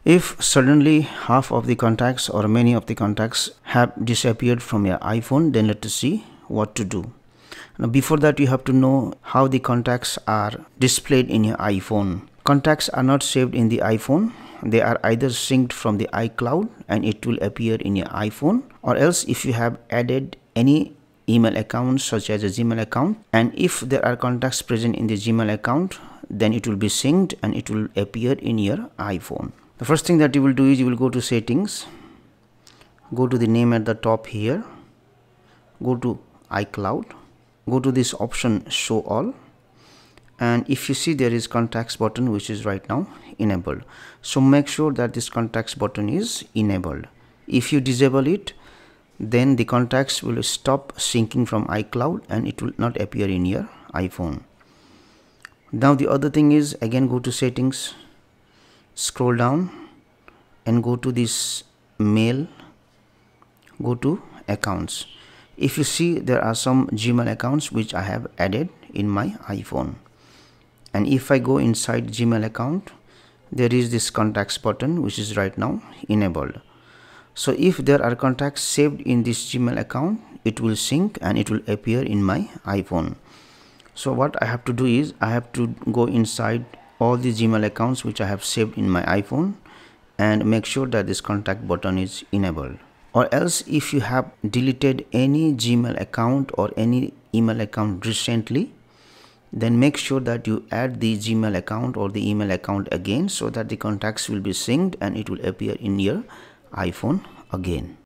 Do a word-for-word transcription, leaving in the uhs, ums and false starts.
If suddenly half of the contacts or many of the contacts have disappeared from your iPhone, then let us see what to do. Now before that, you have to know how the contacts are displayed in your iPhone. Contacts are not saved in the iPhone. They are either synced from the iCloud and it will appear in your iPhone, or else if you have added any email account such as a Gmail account, and if there are contacts present in the Gmail account, then it will be synced and it will appear in your iPhone. The first thing that you will do is you will go to settings, go to the name at the top here, go to iCloud, go to this option show all, and if you see there is contacts button which is right now enabled. So make sure that this contacts button is enabled. If you disable it, then the contacts will stop syncing from iCloud and it will not appear in your iPhone. Now the other thing is, again go to settings, scroll down and go to this mail, go to accounts. If you see, there are some Gmail accounts which I have added in my iPhone, and if I go inside Gmail account, there is this contacts button which is right now enabled. So if there are contacts saved in this Gmail account, it will sync and it will appear in my iPhone. So what I have to do is I have to go inside all the Gmail accounts which I have saved in my iPhone and make sure that this contact button is enabled. Or else if you have deleted any Gmail account or any email account recently, then make sure that you add the Gmail account or the email account again, so that the contacts will be synced and it will appear in your iPhone again.